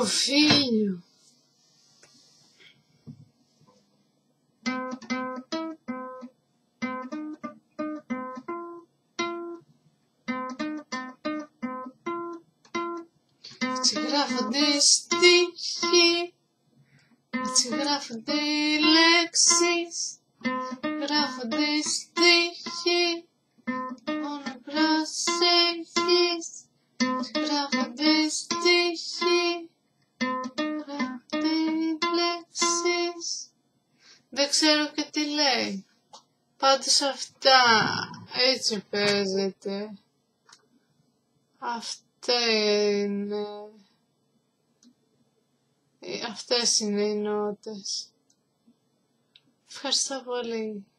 σκουφίνιο. Έτσι γράφονται στίχοι, έτσι γράφονται οι λέξεις, γράφονται στίχοι, μόνο προσέχεις. Έτσι γράφονται στίχοι, γράφονται οι λέξεις. Δεν ξέρω και τι λέει. Πάντως αυτά, έτσι παίζεται. Αυτές είναι οι νότες. Ευχαριστώ πολύ.